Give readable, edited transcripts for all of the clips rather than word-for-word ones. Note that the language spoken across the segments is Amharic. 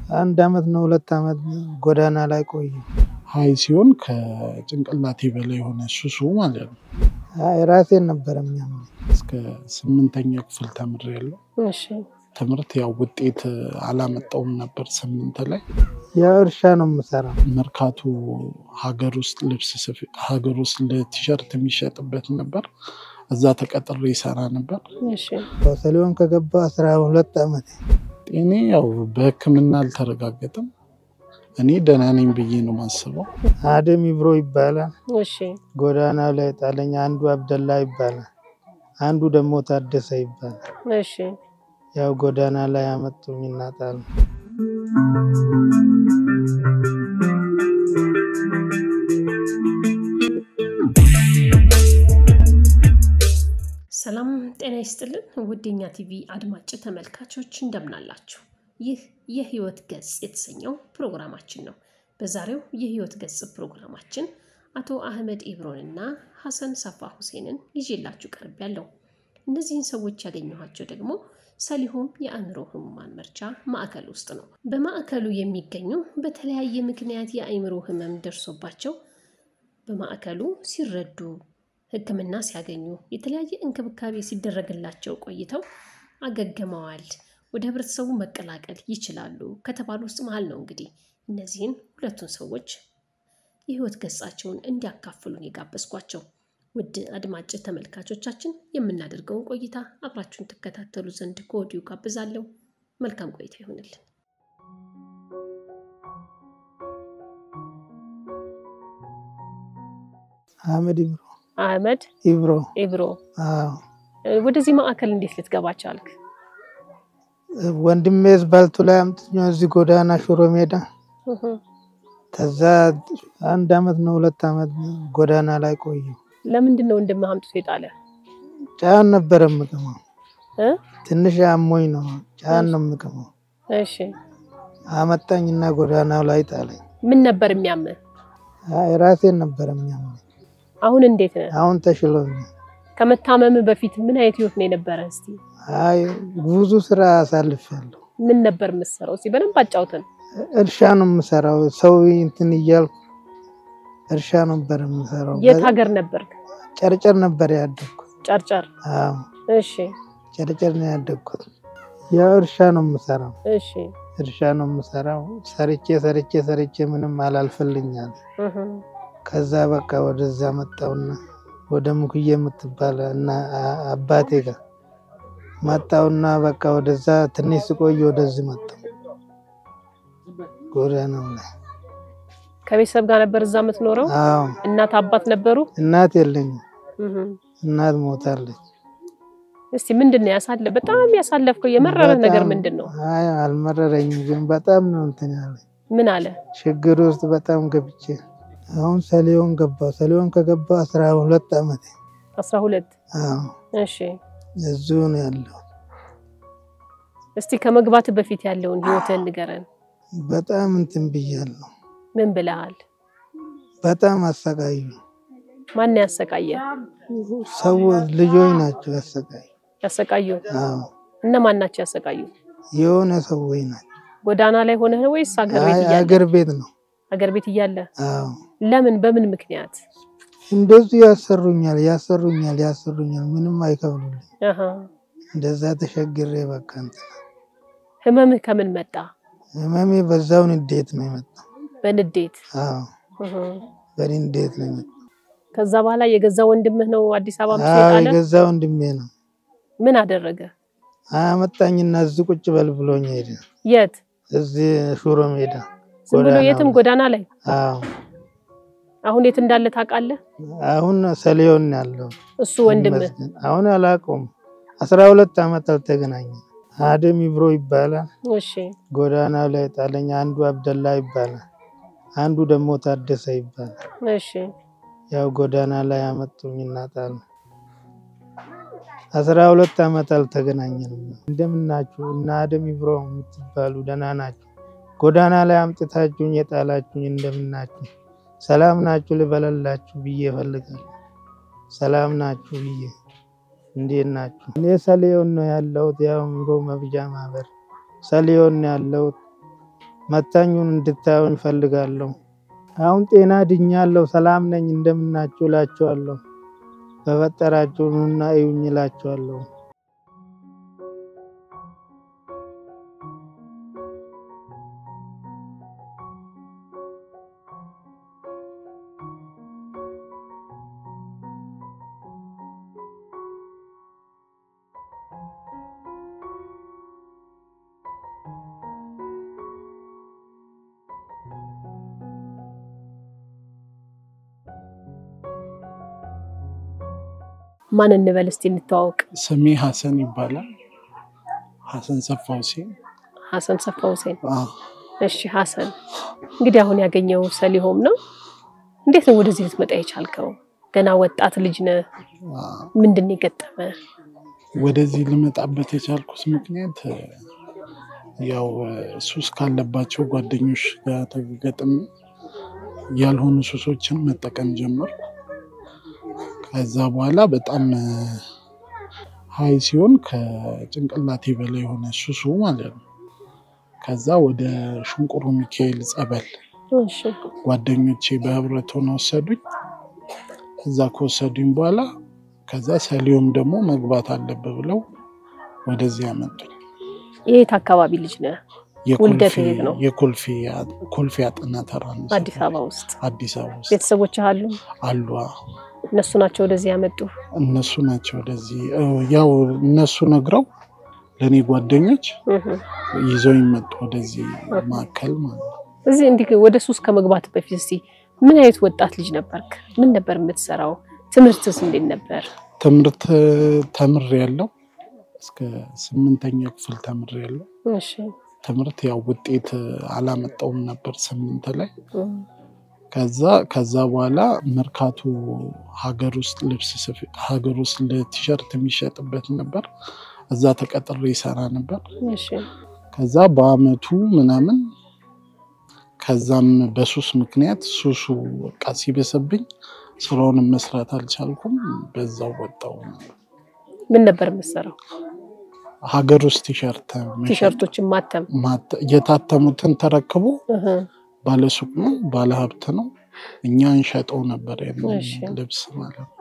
አንድ አመት ነው 2 አመት ጎዳና ላይ ቆየ። ሃይ ሲሆን ከጭንቅላቴ በላይ ሆነ ሱሱ ማለት ነው። አይ ራሴን ነበር የሚያመኝ። እስከ 8ኛ ክፍል ተምሬያለሁ። እሺ ትምህርት ያው ውጤት አላመጣውም ነበር 8 ላይ። ያው እርሻ ነው የምሰራው። መርካቶ ሀገር ውስጥ ልብስ ሀገር ውስጥ ለቲሸርት የሚሸጥበት ነበር። እዛ ተቀጥሬ ይሰራ ነበር። እሺ ሰሊሆን ከገባ 12 አመት። ጤኔ ያው በህክምና አልተረጋገጠም። እኔ ደህና ነኝ ብዬ ነው ማስበው። አደም ይብሮ ይባላል። እሺ ጎዳና ላይ ጣለኝ። አንዱ አብደላ ይባላል። አንዱ ደግሞ ታደሰ ይባላል። እሺ ያው ጎዳና ላይ አመጡኝና ጣሉ። ሰላም ጤና ይስጥልን ውድኛ ቲቪ አድማጭ ተመልካቾች እንደምን አላችሁ? ይህ የህይወት ገጽ የተሰኘው ፕሮግራማችን ነው። በዛሬው የህይወት ገጽ ፕሮግራማችን አቶ አህመድ ኢብሮንና ሐሰን ሰፋ ሁሴንን ይዤላችሁ ቀርቤያለሁ። እነዚህን ሰዎች ያገኘኋቸው ደግሞ ሰሊሆም የአእምሮ ህሙማን መርጃ ማዕከል ውስጥ ነው። በማዕከሉ የሚገኙ በተለያየ ምክንያት የአእምሮ ህመም ደርሶባቸው በማዕከሉ ሲረዱ ህክምና ሲያገኙ የተለያየ እንክብካቤ ሲደረግላቸው ቆይተው አገግመዋል፣ ወደ ህብረተሰቡ መቀላቀል ይችላሉ ከተባሉ ውስጥ መሃል ነው እንግዲህ እነዚህን ሁለቱን ሰዎች የህይወት ገጻቸውን እንዲያካፍሉን የጋበዝኳቸው። ውድ አድማጭ ተመልካቾቻችን የምናደርገውን ቆይታ አብራችሁን ተከታተሉ ዘንድ ከወዲሁ ጋብዛለሁ። መልካም ቆይታ ይሁንልን። አህመድ ኢብሮ አዎ። ወደዚህ ማዕከል እንዴት ልትገባ ቻልክ? ወንድሜ ዝባልቱ ላይ አምጥቶኝ እዚህ ጎዳና ሽሮ ሜዳ ከዛ 1 አመት ነው 2 አመት ጎዳና ላይ ቆየ። ለምንድን ነው ወንድምህ አምጥቶ የጣለ? ጫን ነበር የምቀመው። ትንሽ አሞኝ ነው ጫን ነው የምቀመው። እሺ አመጣኝና ጎዳናው ላይ ጣለኝ። ምን ነበር የሚያምህ? አይ ራሴን ነበር የሚያመኝ። አሁን እንዴት ነህ? አሁን ተሽሎኛል። ከመታመም በፊት ምን አይነት ህይወት ነው የነበረ? እስቲ አይ ብዙ ስራ አሳልፌያለሁ። ምን ነበር የምትሰራው? እስቲ በደንብ አጫውተን። እርሻ ነው የምሰራው። ሰው እንትን እያልኩ እርሻ ነበር የምሰራው። የት ሀገር ነበርክ? ጨርጨር ነበር ያደግኩት። ጨርጨር? አዎ እሺ ጨርጨር ነው ያደግኩት። ያው እርሻ ነው የምሰራው። እሺ እርሻ ነው የምሰራው። ሰርቼ ምንም አላልፈልኛል። ከዛ በቃ ወደዛ መጣውና ወደ ሙክዬ የምትባል እና አባቴ ጋር መጣውና በቃ ወደዛ ትንሽ ስቆይ ወደዚህ መጣው። ጎዳናው ላይ ከቤተሰብ ጋር ነበር እዛ የምትኖረው? አዎ። እናት አባት ነበሩ? እናት የለኝም። እናት ሞታለች። እስቲ ምንድነው በጣም ያሳለፍከው የመረረ ነገር ምንድነው? አይ አልመረረኝም፣ ግን በጣም ነው እንትን ያለኝ። ምን አለ? ችግር ውስጥ በጣም ገብቼ አሁን ሰሊሆን ገባሁ። ሰሊሆን ከገባ 12 አመት። 12? አዎ። እሺ እዚሁ ነው ያለው። እስቲ ከመግባት በፊት ያለውን ህይወትን ንገረን። በጣም እንትን ብያለሁ። ምን ብለሃል? በጣም አሰቃዩ። ማን ያሰቃየ? ሰው ልጆች ናቸው ያሰቃዩ? አዎ። እና ማን ናቸው ያሰቃዩ? የሆነ ሰዎች ናቸው። ጎዳና ላይ ሆነህ ነው ወይስ ሀገር ቤት እያለ? ሀገር ቤት ነው። ሀገር ቤት እያለ? አዎ። ለምን በምን ምክንያት? እንደዚህ ያሰሩኛል ምንም አይከብሉልኝ። እንደዛ ተሸግሬ በቃ እንትን። ህመምህ ከምን መጣ? ህመሜ በዛው ንዴት ነው የመጣው። በንዴት? አዎ በንዴት ነው የመጣው። ከዛ በኋላ የገዛ ወንድምህ ነው አዲስ አበባ አዎ መጣለ? የገዛ ወንድሜ ነው። ምን አደረገ? አመጣኝና እዚህ ቁጭ በል ብሎኝ ሄደ። የት? እዚህ ሽሮ ሜዳ። ዝም ብሎ የትም ጎዳና ላይ? አዎ። አሁን የት እንዳለ ታውቃለህ? አሁን ሰሊሆን ያለው እሱ ወንድምህ? አሁን አላውቀውም። 12 አመት አልተገናኘንም። አደም ይብሮ ይባላል። እሺ ጎዳና ላይ ጣለኝ። አንዱ አብደላ ይባላል። አንዱ ደግሞ ታደሰ ይባላል። እሺ ያው ጎዳና ላይ አመጡኝና ጣሉ። 12 አመት አልተገናኘንም። እንደምናችሁ እና አደም ይብሮ የምትባሉ ደህና ናችሁ? ጎዳና ላይ አምጥታችሁኝ የጣላችሁኝ እንደምናችሁ? ሰላም ናችሁ ልበላላችሁ ብዬ ፈልጋለሁ። ሰላም ናችሁ ብዬ እንዴት ናችሁ? እኔ ሰሊሆን ነው ያለሁት። ያው አእምሮ መርጃ ማህበር ሰሊሆን ነው ያለሁት። መታኙን እንድታዩኝ ፈልጋለሁ። አሁን ጤና ድኛለሁ፣ ሰላም ነኝ። እንደምናችሁ እላችኋለሁ። በፈጠራችሁና እዩኝ እላችኋለሁ። ማን እንበል እስቲ እንተዋወቅ? ስሜ ሐሰን ይባላል። ሐሰን ሰፋ ሁሴን። ሐሰን ሰፋ ሁሴን። እሺ ሐሰን፣ እንግዲህ አሁን ያገኘው ሰሊሆም ነው። እንዴት ነው ወደዚህ ልትመጣ የቻልከው? ገና ወጣት ልጅ ነህ። ምንድን ይገጠመ? ወደዚህ ልመጣበት የቻልኩት ምክንያት ያው ሱስ ካለባቸው ጓደኞች ጋር ተገጥም ያልሆኑ ሱሶችን መጠቀም ጀመርኩ። ከዛ በኋላ በጣም ሃይ ሲሆን ከጭንቅላቴ በላይ ሆነ ሱሱ ማለት ነው። ከዛ ወደ ሽንቁሩ ሚካኤል ጸበል ጓደኞቼ በህብረት ሆነው ወሰዱኝ። ከዛ ከወሰዱኝ በኋላ ከዛ ሰሊሆም ደግሞ መግባት አለበት ብለው ወደዚህ ያመጡኝ። የት አካባቢ ልጅ ነህ? ውልደት የት ነው? የኮልፌ አጥና ተራ ነው። አዲስ አበባ ውስጥ። አዲስ አበባ ውስጥ። ቤተሰቦች አሉ? አሉ። እነሱ ናቸው ወደዚህ ያመጡ? እነሱ ናቸው ወደዚህ ያው እነሱ ነግረው ለኔ ጓደኞች ይዘው ይመጡ ወደዚህ ማከል ማለት ነው። እዚህ እንዲህ ወደ ሱስ ከመግባት በፊት እስቲ ምን አይነት ወጣት ልጅ ነበርክ? ምን ነበር የምትሰራው? ትምህርትስ እንዴት ነበር? ትምህርት ተምሬያለሁ። እስከ 8ኛ ክፍል ተምሬያለሁ። እሺ። ትምህርት ያው ውጤት አላመጣውም ነበር 8 ላይ። ከዛ በኋላ መርካቶ ሀገር ውስጥ ቲሸርት የሚሸጥበት ነበር። እዛ ተቀጥሬ ይሰራ ነበር። እሺ። ከዛ በአመቱ ምናምን ከዛም በሱስ ምክንያት ሱሱ በቃ ሲበሰብኝ ስራውን መስራት አልቻልኩም። በዛው ወጣው። ምን ነበር የምትሰራው? ሀገር ውስጥ ቲሸርቶችን ማተም የታተሙትን ተረክቦ ባለሱቅ ነው፣ ባለሀብት ነው። እኛ እንሸጠው ነበር ልብስ ማለት ነው።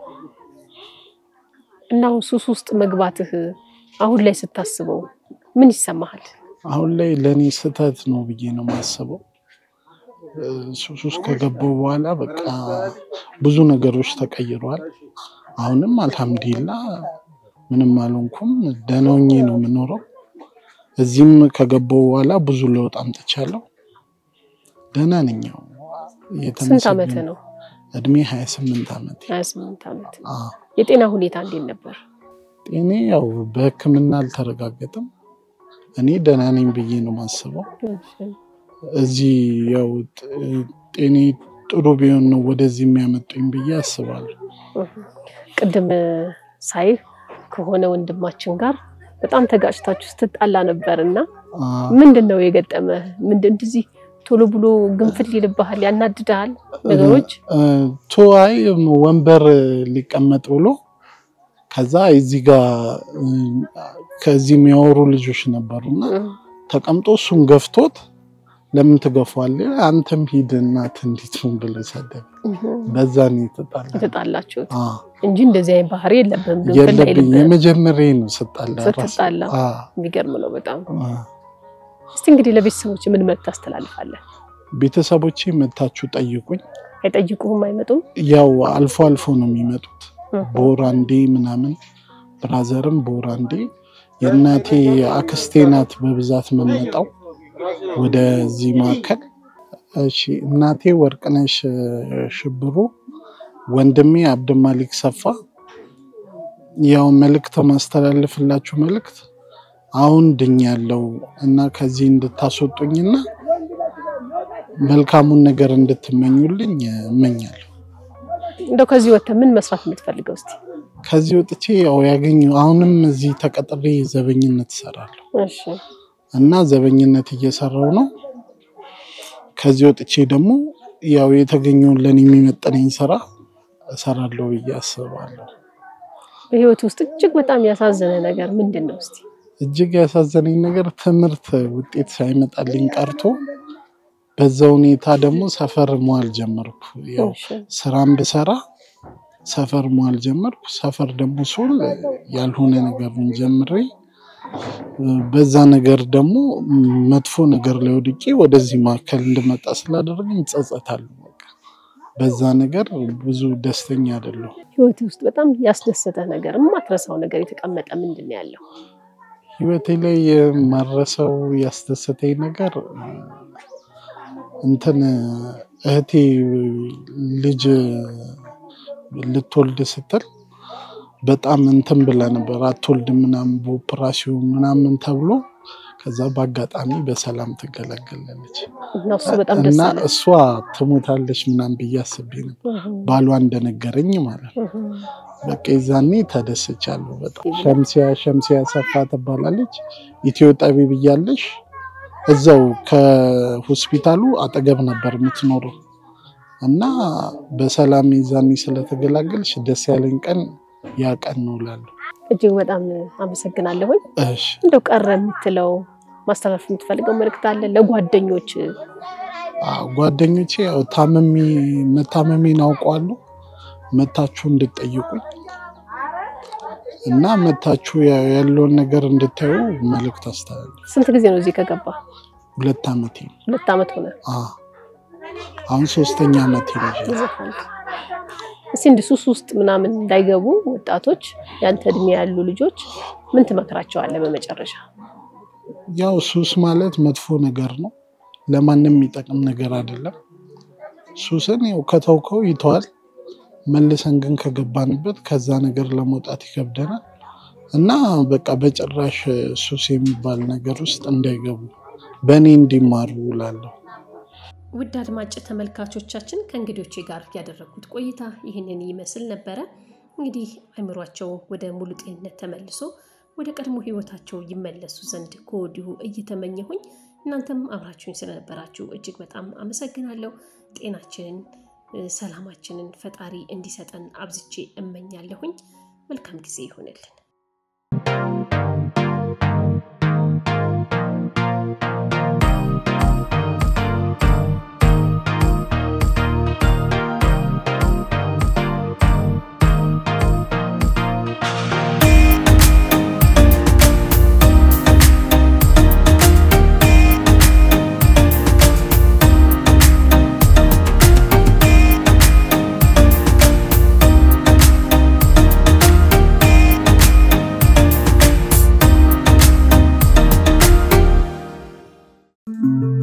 እና ሱስ ውስጥ መግባትህ አሁን ላይ ስታስበው ምን ይሰማሃል? አሁን ላይ ለኔ ስህተት ነው ብዬ ነው የማስበው። ሱስ ውስጥ ከገባው በኋላ በቃ ብዙ ነገሮች ተቀይረዋል። አሁንም አልሐምዱሊላህ ምንም አልሆንኩም፣ ደህና ሆኜ ነው የምኖረው። እዚህም ከገባው በኋላ ብዙ ለውጥ አምጥቻለሁ። ደህና ነኝ። ስንት ዓመት ነው? እድሜ 28 ዓመት። 28 ዓመት። የጤና ሁኔታ እንዴት ነበር? ጤኔ ያው በሕክምና አልተረጋገጠም። እኔ ደህና ነኝ ብዬ ነው የማስበው። እዚህ ያው ጤኔ ጥሩ ቢሆን ነው ወደዚህ የሚያመጡኝ ብዬ አስባለሁ። ቅድም ሳይ ከሆነ ወንድማችን ጋር በጣም ተጋጭታችሁ ስትጣላ ነበርና ምንድነው የገጠመ? እንደዚህ ቶሎ ብሎ ግንፍል ይልብሃል፣ ያናድዳል ነገሮች? ቶይ ወንበር ሊቀመጥ ብሎ ከዛ እዚህ ጋር ከዚህ የሚያወሩ ልጆች ነበሩና ተቀምጦ እሱን ገፍቶት ለምን ትገፋለህ? አንተም ሂድና እንዴት ነው ብሎ ሰደብ። በዛ ነው የተጣላችሁት እንጂ እንደዚህ አይነት ባህሪ የለብህም። ግን የመጀመሪያ ነው ስጣላ። የሚገርም ነው በጣም። እስቲ እንግዲህ ለቤተሰቦች ምን መልዕክት ታስተላልፋለህ? ቤተሰቦቼ መታችሁ ጠይቁኝ። አይጠይቁህም? አይመጡም? ያው አልፎ አልፎ ነው የሚመጡት። ቦራንዴ ምናምን ብራዘርም ቦራንዴ። የእናቴ አክስቴ ናት በብዛት መመጣው ወደዚህ ማከል። እሺ እናቴ ወርቅነሽ ሽብሩ፣ ወንድሜ አብዱማሊክ ሰፋ። ያው መልእክት ማስተላለፍላችሁ መልእክት አሁን ድኛለሁ እና ከዚህ እንድታስወጡኝና መልካሙን ነገር እንድትመኙልኝ እመኛለሁ። እንደው ከዚህ ወጥተህ ምን መስራት የምትፈልገው? እስቲ ከዚህ ወጥቼ ያው ያገኘው አሁንም እዚህ ተቀጥሬ ዘበኝነት እሰራለሁ። እሺ። እና ዘበኝነት እየሰራው ነው። ከዚህ ወጥቼ ደግሞ ያው የተገኘውን ለኔ የሚመጥነኝ ስራ እሰራለሁ ብዬ አስባለሁ። በህይወት ውስጥ እጅግ በጣም ያሳዘነ ነገር ምንድነው? እስቲ እጅግ ያሳዘነኝ ነገር ትምህርት ውጤት ሳይመጣልኝ ቀርቶ በዛው ሁኔታ ደግሞ ሰፈር መዋል ጀመርኩ። ያው ስራም ብሰራ ሰፈር መዋል ጀመርኩ። ሰፈር ደግሞ ሱል ያልሆነ ነገርን ጀምሬ በዛ ነገር ደግሞ መጥፎ ነገር ላይ ወድቄ ወደዚህ ማከል እንድመጣ ስላደረገኝ ጸጸታለሁ። በዛ ነገር ብዙ ደስተኛ አይደለሁ። ህይወት ውስጥ በጣም ያስደሰተ ነገር ማትረሳው ነገር የተቀመጠ ምንድነው ያለው? ህይወቴ ላይ ማረሳው ያስደሰተኝ ነገር እንትን እህቴ ልጅ ልትወልድ ስትል በጣም እንትን ብላ ነበር አትወልድም ምናምን በኦፕራሲዮን ምናምን ተብሎ ከዛ በአጋጣሚ በሰላም ተገላገለች እና እሷ ትሞታለች ምናምን ብያስብ ነበር ባሏ እንደነገረኝ ማለት ነው። በቃ ይዛኔ ተደስቻለሁ በጣም። ሸምሲያ ሰፋ ትባላለች። ኢትዮ ጠቢብ ብያለሽ እዛው ከሆስፒታሉ አጠገብ ነበር የምትኖረው እና በሰላም ይዛኔ ስለተገላገልሽ ደስ ያለኝ ቀን ያ ቀን ነው እላለሁ። እጅግ በጣም አመሰግናለሁ። እሺ እንደው ቀረ የምትለው ማስተላለፍ የምትፈልገው መልእክት አለ ለጓደኞች? ጓደኞቼ ያው መታመሜን አውቀዋለሁ መታችሁ እንድትጠይቁኝ እና መታችሁ ያለውን ነገር እንድታዩ መልእክት አስተላልፍ። ስንት ጊዜ ነው እዚህ ከገባ? 2 አመት ነው። 2 አመት ሆነ? አሁን 3ኛ አመት ነው። እንደ ሱስ ውስጥ ምናምን እንዳይገቡ ወጣቶች ያንተ እድሜ ያሉ ልጆች ምን ትመክራቸዋለህ በመጨረሻ? ያው ሱስ ማለት መጥፎ ነገር ነው። ለማንም የሚጠቅም ነገር አይደለም። ሱስን ያው ከተውከው ይተዋል። መልሰን ግን ከገባንበት ከዛ ነገር ለመውጣት ይከብደናል እና በቃ በጭራሽ ሱስ የሚባል ነገር ውስጥ እንዳይገቡ በእኔ እንዲማሩ እላለሁ። ውድ አድማጭ ተመልካቾቻችን ከእንግዶቼ ጋር ያደረኩት ቆይታ ይህንን ይመስል ነበረ። እንግዲህ አይምሯቸው ወደ ሙሉ ጤንነት ተመልሶ ወደ ቀድሞ ህይወታቸው ይመለሱ ዘንድ ከወዲሁ እየተመኘሁኝ እናንተም አብራችሁኝ ስለነበራችሁ እጅግ በጣም አመሰግናለሁ። ጤናችንን ሰላማችንን ፈጣሪ እንዲሰጠን አብዝቼ እመኛለሁኝ። መልካም ጊዜ ይሁንልን። Thank you.